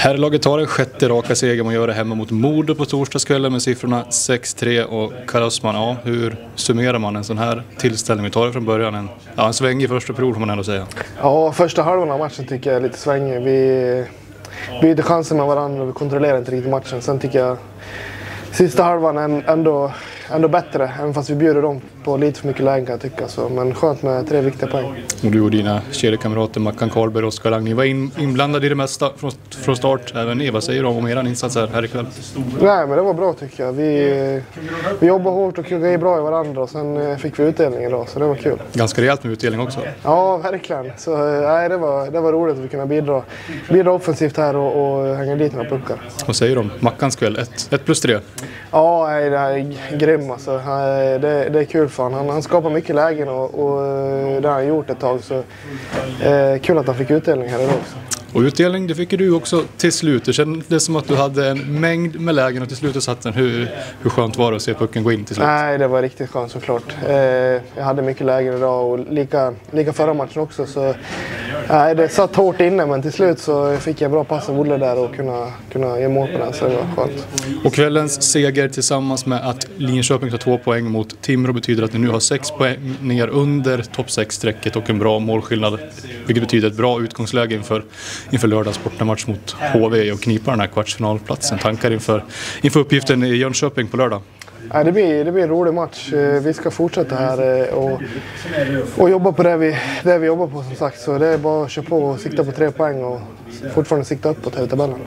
Herrlaget tar en sjätte raka seger. Man gör det hemma mot Modo på torsdagskvällen med siffrorna 6-3 och Karlsman. Ja, hur summerar man en sån här tillställning? Vi tar det från början. En sväng i första period får man ändå säga. Ja, första halvan av matchen tycker jag är lite svängig. Vi byter chanser med varandra och vi kontrollerar inte riktigt matchen. Sen tycker jag sista halvan är ändå bättre, även fast vi bjuder dem på lite för mycket lägen kan jag tycka. Så, men skönt med 3 viktiga poäng. Och du och dina kedjekamrater Mackan Karlberg och Oskar Lang var inblandade i det mesta från start. Även Eva säger om era insatser här ikväll. Nej, men det var bra tycker jag. Vi jobbade hårt och kuggade bra i varandra och sen fick vi utdelning idag, så det var kul. Ganska rejält med utdelning också. Ja, verkligen. Så nej, det var roligt att vi kunde bidra offensivt här och hänga dit några puckar. Vad säger du om Mackans kväll? 1+3? Ja, nej, det är grym alltså. Det är kul för honom. Han skapar mycket lägen och det har han gjort ett tag. Så kul att han fick utdelning här idag också. Och utdelning, det fick du också till slut. Det kändes som att du hade en mängd med lägen och till slut satt den. Hur skönt var det att se pucken gå in till slut? Nej, det var riktigt skönt såklart. Jag hade mycket lägen idag och lika förra matchen också. Så, det satt hårt inne, men till slut så fick jag bra pass av Olle där och kunna ge mål på den, så det var skönt. Och kvällens seger tillsammans med att Linköping tar 2 poäng mot Timrå betyder att ni nu har 6 poäng ner under topp 6-strecket och en bra målskillnad. Vilket betyder ett bra utgångsläge inför lördags bortamatch mot HV och knipa den här kvartsfinalplatsen. Tankar inför uppgiften i Jönköping på lördag? Ja, det blir en rolig match. Vi ska fortsätta här och jobba på det vi jobbar på som sagt. Så det är bara att köra på och sikta på 3 poäng och fortfarande sikta uppåt här i tabellen.